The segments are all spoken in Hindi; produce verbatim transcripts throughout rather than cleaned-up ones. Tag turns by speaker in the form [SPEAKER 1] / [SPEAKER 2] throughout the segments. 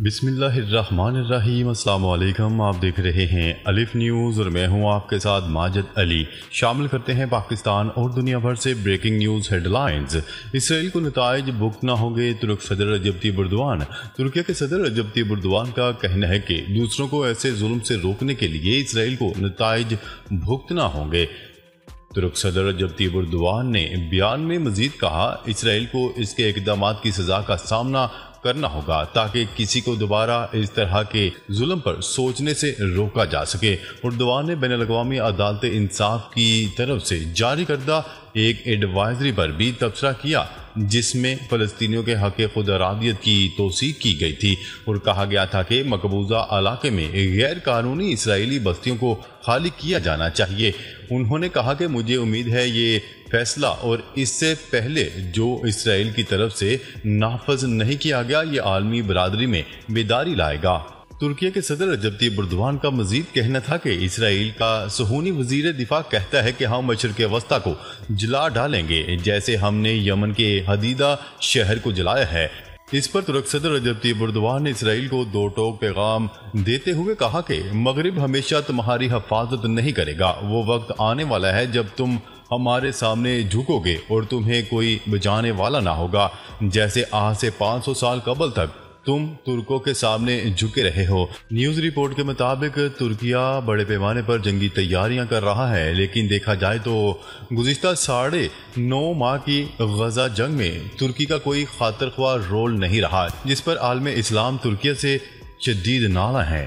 [SPEAKER 1] बिस्मिल्लाहिर्रहमानिर्रहीम। अस्सलाम वालेकुम। आप देख रहे हैं अलिफ न्यूज़ और मैं हूं आपके साथ माजिद अली। शामिल करते हैं पाकिस्तान और दुनिया भर से ब्रेकिंग न्यूज़ हेडलाइंस। इसराइल को नताइज भुगतना होंगे, तुर्क सदर रजब तय्यिप एर्दोगान। तुर्की के सदर रजब तय्यिप एर्दोगान का कहना है कि दूसरों को ऐसे जुल्म से रोकने के लिए इसराइल को नताइज भुगतना होंगे। तुर्क सदर रजब तय्यिप एर्दोगान ने बयान में मजीद कहा, इसराइल को इसके इक़दामात की सज़ा का सामना करना होगा ताकि किसी को दोबारा इस तरह के जुल्म पर सोचने से रोका जा सके। एर्दोगान ने बैनुल अक़वामी अदालत इंसाफ की तरफ से जारी करदा एक एडवाइजरी पर भी तबसरा किया जिसमें फ़लस्तीनियों के हक़ खुद अरादियत की तौसीक़ की गई थी और कहा गया था कि मकबूजा इलाके में गैर कानूनी इसराइली बस्तियों को खाली किया जाना चाहिए। उन्होंने कहा कि मुझे उम्मीद है ये फैसला और इससे पहले जो इसराइल की तरफ से नाफज नहीं किया गया, ये आलमी बरादरी में बेदारी लाएगा। तुर्की के सदर रजब तय्यिप एर्दोगान का मजीद कहना था कि इसराइल का सुहूनी वजीर दिफा कहता है कि हम मशरिक़ वस्ता को जला डालेंगे जैसे हमने यमन के हदीदा शहर को जलाया है। इस पर तुर्क सदर रजब तय्यिप एर्दोगान ने इसराइल को दो टोक पैगाम देते हुए कहा कि मगरिब हमेशा तुम्हारी हिफाजत नहीं करेगा। वो वक्त आने वाला है जब तुम हमारे सामने झुकोगे और तुम्हें कोई बचाने वाला ना होगा, जैसे आज से पाँच सौ साल कबल तक तुम तुर्कों के सामने झुके रहे हो। न्यूज़ रिपोर्ट के मुताबिक तुर्किया बड़े पैमाने पर जंगी तैयारियां कर रहा है, लेकिन देखा जाए तो गुज़िश्ता साढ़े नौ माह की गजा जंग में तुर्की का कोई खातिर ख्वाह रोल नहीं रहा, जिस पर आलम इस्लाम तुर्किया से शदीद नाला है।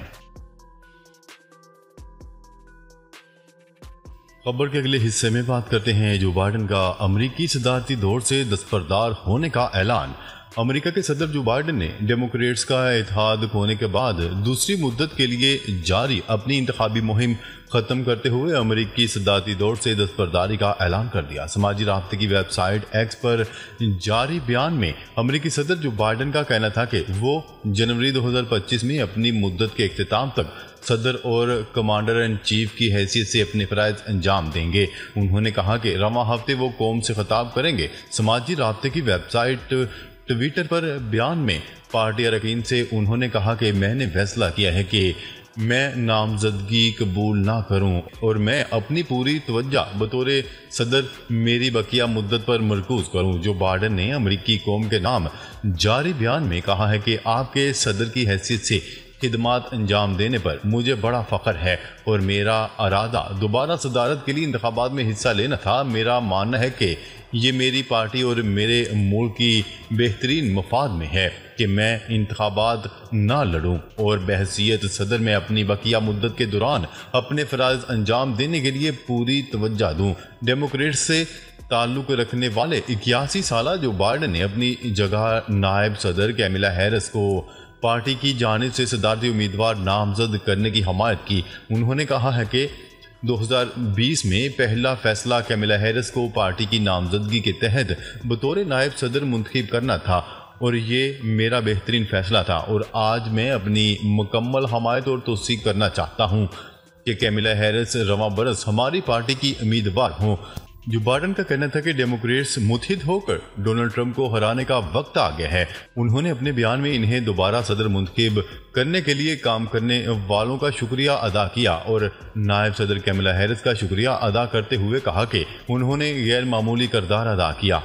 [SPEAKER 1] खबर के अगले हिस्से में बात करते हैं जो बाइडन का अमरीकी सदारती दौर से दस्तबरदार होने का ऐलान। अमेरिका के सदर जो बाइडन ने डेमोक्रेट्स का इत्तेहाद होने के बाद दूसरी मुद्दत के लिए जारी अपनी इंतखाबी मुहिम खत्म करते हुए अमेरिकी सदारती दौर से दस्तबरदारी का ऐलान कर दिया। समाजी राब्ते की वेबसाइट एक्स पर जारी बयान में अमेरिकी सदर जो बाइडन का कहना था कि वो जनवरी दो हज़ार पच्चीस में अपनी मुद्दत के इख्तिताम तक सदर और कमांडर इन चीफ की हैसियत से अपने फ़राइज़ अंजाम देंगे। उन्होंने कहा कि रवा हफ्ते वो कौम से खिताब करेंगे। समाजी राब्ते की वेबसाइट ट्विटर पर बयान में पार्टी अरकान से उन्होंने कहा कि मैंने फैसला किया है कि मैं नामजदगी कबूल ना करूं और मैं अपनी पूरी तवज्जो बतौर सदर मेरी बकिया मुद्दत पर मरकूज करूं। जो बाइडन ने अमरीकी कौम के नाम जारी बयान में कहा है कि आपके सदर की हैसियत से खिदमात अंजाम देने पर मुझे बड़ा फ़ख्र है और मेरा इरादा दोबारा सदारत के लिए इंतखाबात में हिस्सा लेना था। मेरा मानना है कि ये मेरी पार्टी और मेरे मुल्क की बेहतरीन मफाद में है कि मैं इंतखाबात ना लड़ूं और बहसीयत सदर में अपनी बकिया मुद्दत के दौरान अपने फ़राइज़ अंजाम देने के लिए पूरी तवज्जो दूं। डेमोक्रेट से ताल्लुक़ रखने वाले इक्यासी साल जो बाइडन ने अपनी जगह नायब सदर कैमिला हैरिस को पार्टी की जानिब से सदारती उम्मीदवार नामजद करने की हमायत की। उन्होंने कहा है कि दो हज़ार बीस में पहला फैसला कैमिला हैरिस को पार्टी की नामजदगी के तहत बतौर नायब सदर मुंतखब करना था और ये मेरा बेहतरीन फैसला था और आज मैं अपनी मुकम्मल हमायत और तौसीक़ करना चाहता हूँ कि कैमिला हैरिस रवां बरस हमारी पार्टी की उम्मीदवार हों। जो बाइडन का कहना था कि डेमोक्रेट्स मुत्हिद होकर डोनाल्ड ट्रंप को हराने का वक्त आ गया है। उन्होंने अपने बयान में इन्हें दोबारा सदर मुंतखब करने के लिए काम करने वालों का शुक्रिया अदा किया और नायब सदर कैमिला हैरिस का शुक्रिया अदा करते हुए कहा कि उन्होंने गैर मामूली किरदार अदा किया।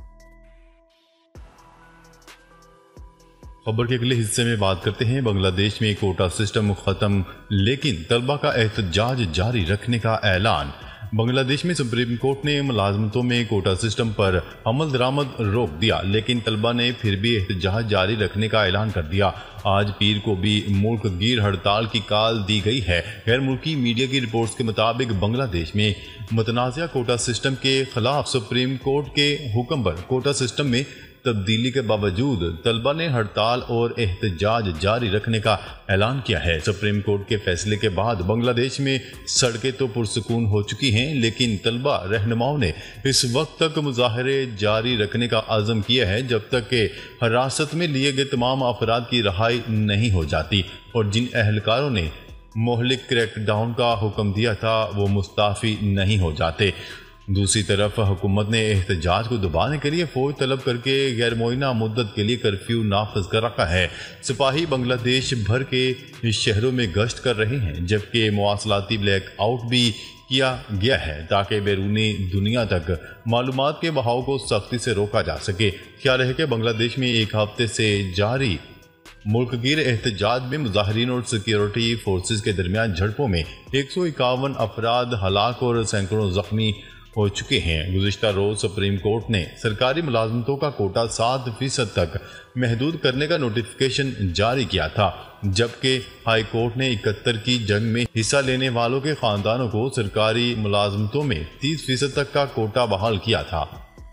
[SPEAKER 1] खबर के अगले हिस्से में बात करते हैं बांग्लादेश में कोटा सिस्टम खत्म लेकिन तलबा का एहतजाज जारी रखने का ऐलान। बांग्लादेश में सुप्रीम कोर्ट ने मुलाजमतों में कोटा सिस्टम पर अमल दरामद रोक दिया, लेकिन तलबा ने फिर भी एहतजाज जारी रखने का ऐलान कर दिया। आज पीर को भी मुल्क गिर हड़ताल की काल दी गई है। गैर मुल्की मीडिया की रिपोर्ट्स के मुताबिक बांग्लादेश में मुतनाज़ा कोटा सिस्टम के खिलाफ सुप्रीम कोर्ट के हुक्म पर कोटा सिस्टम में तब्दीली के बावजूद तलबा ने हड़ताल और एहतजाज जारी रखने का ऐलान किया है। सुप्रीम कोर्ट के फैसले के बाद बांग्लादेश में सड़कें तो पुरसुकून हो चुकी हैं, लेकिन तलबा रहनुमाओं ने इस वक्त तक मुजाहरे जारी रखने का आज़म किया है जब तक कि हिरासत में लिए गए तमाम अफराद की रहाई नहीं हो जाती और जिन एहलकारों ने मोहलिक क्रैकडाउन का हुक्म दिया था वो मुस्ताफ़ी नहीं हो जाते। दूसरी तरफ हुकूमत ने एहतजाज को दबाने के लिए फौज तलब करके गैर मुअय्यना मुद्दत के लिए कर्फ्यू नाफज कर रखा है। सिपाही बांग्लादेश भर के शहरों में गश्त कर रहे हैं, जबकि मवासलाती ब्लैक आउट भी किया गया है ताकि बैरूनी दुनिया तक मालूमात के बहाव को सख्ती से रोका जा सके। ख्याल है कि बांग्लादेश में एक हफ्ते से जारी मुल्कगीर एहतजाज में मुजाहिरीन और सिक्योरिटी फोर्सेज के दरमियान झड़पों में एक सौ इक्यावन अफराद हलाक और सैकड़ों जख्मी हो चुके हैं। गुज़िश्ता रोज सुप्रीम कोर्ट ने सरकारी मुलाजमतों का कोटा सात फीसद तक महदूद करने का नोटिफिकेशन जारी किया था, जबकि हाई कोर्ट ने इकहत्तर की जंग में हिस्सा लेने वालों के खानदानों को सरकारी मुलाजमतों में तीस फीसद तक का कोटा बहाल किया था।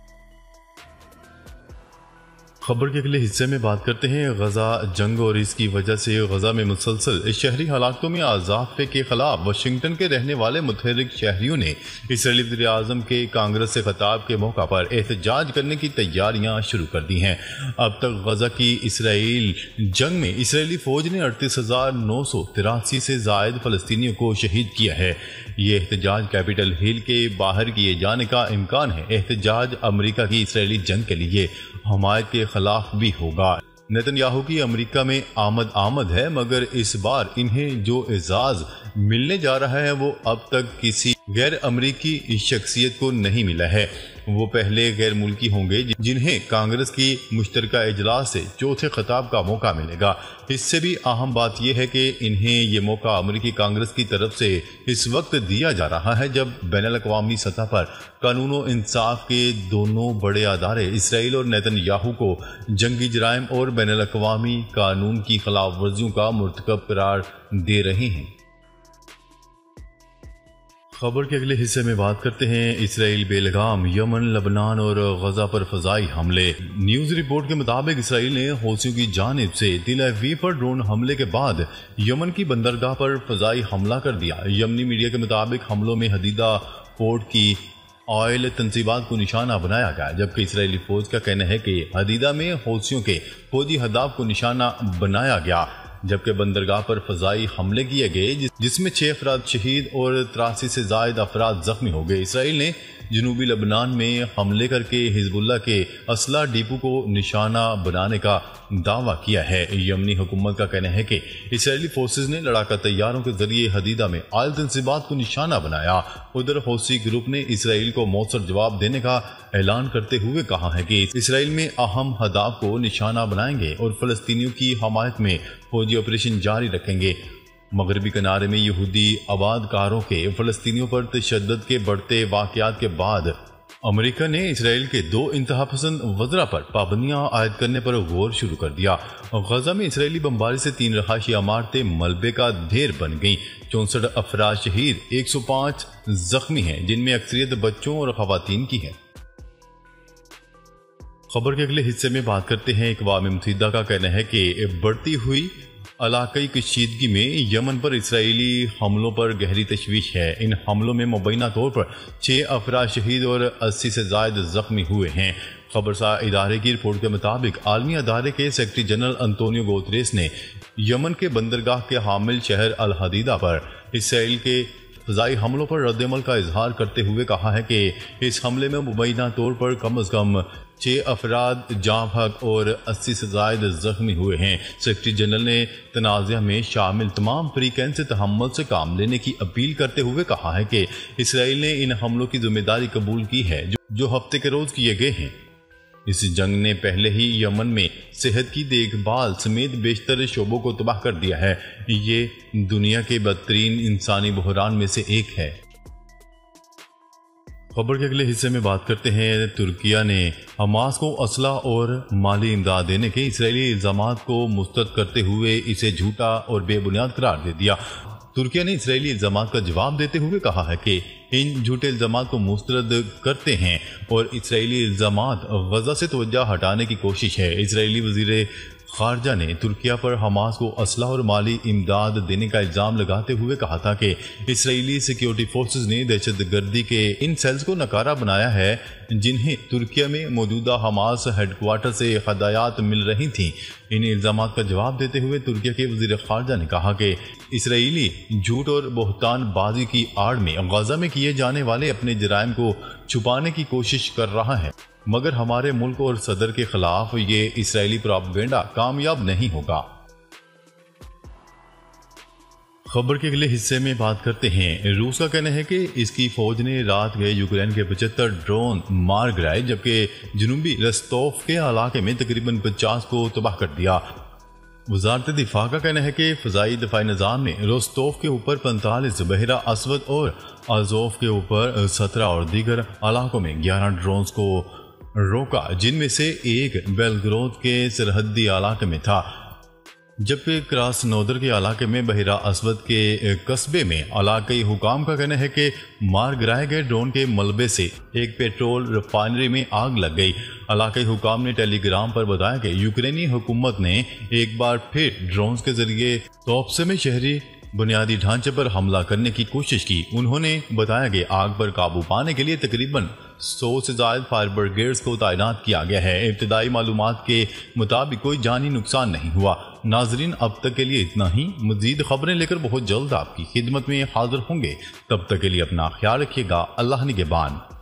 [SPEAKER 1] खबर के अगले हिस्से में बात करते हैं गजा जंग और इसकी वजह से गजा में मुसलसल शहरी हालातों में इजाफे के खिलाफ वाशिंगटन के रहने वाले मुतहरिक शहरियों ने इसराइली वज़ीर-ए-आज़म के कांग्रेस से खिताब के मौका पर एहतजाज करने की तैयारियां शुरू कर दी हैं। अब तक गजा की इसराइल जंग में इसराइली फौज ने अड़तीस हजार नौ सौ तिरासी से जायद फलस्तीनियों को शहीद किया है। ये एहतजाज कैपिटल हिल के बाहर किए जाने का इम्कान है। एहतजाज अमरीका की इसराइली जंग के लिए हमायत के खिलाफ भी होगा। नेतन्याहू की अमरीका में आमद आमद है, मगर इस बार इन्हें जो एजाज मिलने जा रहा है वो अब तक किसी गैर अमरीकी शख्सियत को नहीं मिला है। वो पहले गैर मुल्की होंगे जिन्हें कांग्रेस की मुश्तरका इजलास से चौथे खिताब का मौका मिलेगा। इससे भी अहम बात यह है कि इन्हें ये मौका अमरीकी कांग्रेस की तरफ से इस वक्त दिया जा रहा है जब बैनुल-अक़वामी सतह पर कानून और इंसाफ के दोनों बड़े अदारे इसराइल और नेतन्याहू को जंगी जराइम और बैनुल-अक़वामी कानून की खिलाफ वर्जियों का मुर्तकब करार दे रहे हैं। खबर के अगले हिस्से में बात करते हैं इसराइल बेलगाम, यमन, लबनान और गजा पर फजाई हमले। न्यूज रिपोर्ट के मुताबिक इसराइल ने हौसियों की जानिब से तेल अवीव पर ड्रोन हमले के बाद यमन की बंदरगाह पर फजाई हमला कर दिया। यमनी मीडिया के मुताबिक हमलों में हदीदा पोर्ट की ऑयल तंसीबात को निशाना बनाया गया, जबकि इसराइली फौज का कहना है कि हदीदा में हौसियों के फौजी हदाफ को निशाना बनाया गया, जबकि बंदरगाह पर फजाई हमले किए गए जिसमें छह अफराद शहीद और तिरासी से जायद अफराद जख्मी हो गए। इसराइल ने जनूबी लबनान में हमले करके हिजबुल्ला के असला डिपो को निशाना बनाने का दावा किया है। यमनी हुकूमत का कहना है कि इसराइली फोर्सेज ने लड़ाका तैयारों के जरिए हदीदा में आयल तंसीबात को निशाना बनाया। उधर हौसी ग्रुप ने इसराइल को मौसर जवाब देने का ऐलान करते हुए कहा है कि इसराइल में अहम हदाफ को निशाना बनाएंगे और फलस्तीनियों की हमायत में फौजी ऑपरेशन जारी रखेंगे। मगरबी किनारे में यहूदी आबादकारों के फलस्तीनियों पर तशद्दुद के बढ़ते वाकयात के बाद अमेरिका ने इसराइल के दो इंतहापसंद वज़रा पर पाबंदियां आयद करने पर गौर शुरू कर दिया। गजा में इसराइली बमबारी से तीन रहायशी इमारतें मलबे का ढेर बन गईं। चौसठ अफराद शहीद, एक सौ पाँच जख्मी हैं, जिनमें अक्सरियत बच्चों और खवातीन की है। खबर के अगले हिस्से में बात करते हैं अक़वाम मुत्तहिदा का कहना है कि बढ़ती हुई इलाकाई कशीदगी में यमन पर इसराइली हमलों पर गहरी तशवीश है। इन हमलों में मुबैना तौर पर छह अफराद शहीद और अस्सी से जायद जख्मी हुए हैं। खबरसार इदारे की रिपोर्ट के मुताबिक आलमी अदारे के सेक्रेटरी जनरल अंतोनियो गुतेरेस ने यमन के बंदरगाह के हामिल शहर अल हदीदा पर इसराइल के फ़ज़ाई हमलों पर रद्दअमल का इजहार करते हुए कहा है कि इस हमले में मुबैना तौर पर कम अज़ कम छह अफराद जाँ बहक और अस्सी से जायद जख्मी हुए हैं। सेक्रेटरी जनरल ने तनाज़ा में शामिल तमाम फ़रीक़ैन से तहम्मुल से काम लेने की अपील करते हुए कहा है कि इसराइल ने इन हमलों की जिम्मेदारी कबूल की है जो, जो हफ्ते के रोज़ किए गए हैं। इस जंग ने पहले ही यमन में सेहत की देखभाल समेत बेशतर शोबों को तबाह कर दिया है। ये दुनिया के बदतरीन इंसानी बहरान में से एक है। खबर के अगले हिस्से में बात करते हैं तुर्किया ने हमास को असला और माली इमदाद देने के इसराइली इल्जामात को मुस्तरद करते हुए इसे झूठा और बेबुनियाद करार दे दिया। तुर्किया ने इसराइली इल्जामात का जवाब देते हुए कहा है कि इन झूठे इल्जामात को मुस्तरद करते हैं और इसराइली इल्जामात गजा से तवज्जो हटाने की कोशिश है। इसराइली वजीर खारजा ने तुर्किया पर हमास को असला और माली इमदाद देने का इल्ज़ाम लगाते हुए कहा था कि इसराइली सिक्योरिटी फोर्सेज ने दहशतगर्दी के इन सेल्स को नकारा बनाया है जिन्हें तुर्किया में मौजूदा हमास हेडक्वार्टर से हदायत मिल रही थीं। इन इल्ज़ामात का जवाब देते हुए तुर्किया के वजीर खारजा ने कहा कि इसराइली झूठ और बहतान बाजी की आड़ में गजा में किए जाने वाले अपने जराइम को छुपाने की कोशिश कर रहा है, मगर हमारे मुल्क और सदर के खिलाफ ये इसराइली प्रोपेगेंडा कामयाब नहीं होगा। खबर के अगले हिस्से में बात करते हैं। रूस का कहना है कि इसकी फौज ने रात गए यूक्रेन के पचहत्तर ड्रोन मार गिराए, जबकि जनूबी रस्तोफ के इलाके में तकरीबन पचास को तबाह कर दिया। वजारत दिफा का कहना है कि फ़ज़ाई दफाई निज़ाम ने रोस्तोफ के ऊपर पैंतालीस, बहरा असवद और अजोफ के ऊपर सत्रह और दीगर इलाकों में ग्यारह ड्रोन्स को रोका, जिनमें से एक बेलग्रोद के सरहदी इलाके में था, जबकि क्रासनोदर के इलाके में बहरा असवद के कस्बे में इलाकाई हुकाम का कहना है कि मार गिराए गए ड्रोन के मलबे से एक पेट्रोल रिफाइनरी में आग लग गई। इलाकाई हुकाम ने टेलीग्राम पर बताया कि यूक्रेनी हुकूमत ने एक बार फिर ड्रोन के जरिए तोपसे में शहरी बुनियादी ढांचे पर हमला करने की कोशिश की। उन्होंने बताया कि आग पर काबू पाने के लिए तकरीबन सौ से ज्यादा फायर ब्रिगेड्स को तैनात किया गया है। इब्तदाई मालूमात के मुताबिक कोई जानी नुकसान नहीं हुआ। नाजरीन, अब तक के लिए इतना ही। मजीद खबरें लेकर बहुत जल्द आपकी खिदमत में हाजिर होंगे। तब तक के लिए अपना ख्याल रखिएगा। अल्लाह निगहबान।